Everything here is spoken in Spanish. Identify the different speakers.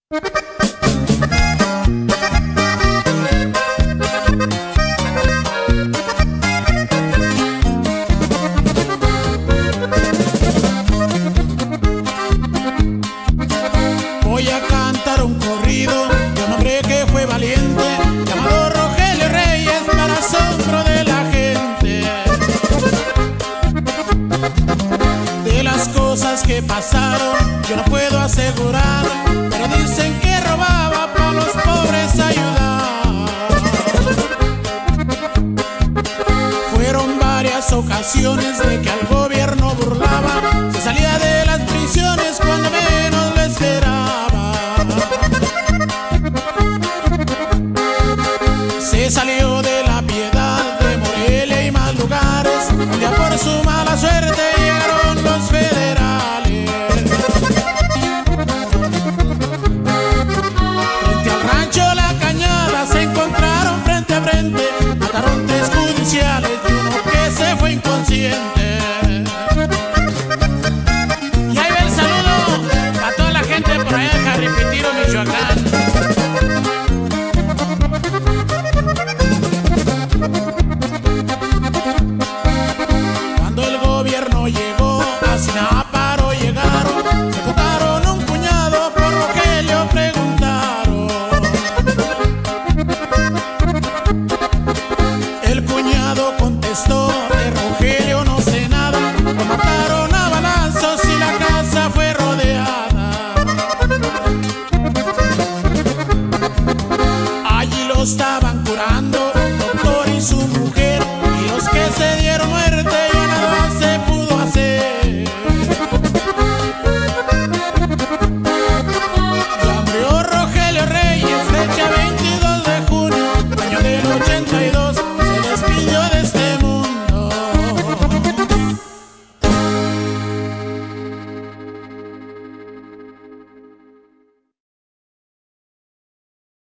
Speaker 1: Voy a cantar un corrido de un hombre que fue valiente, llamado Rogelio Reyes, para asombro de la gente. De las cosas que pasaron yo no puedo asegurar, pero dicen que robaba para los pobres ayudar. Fueron varias ocasiones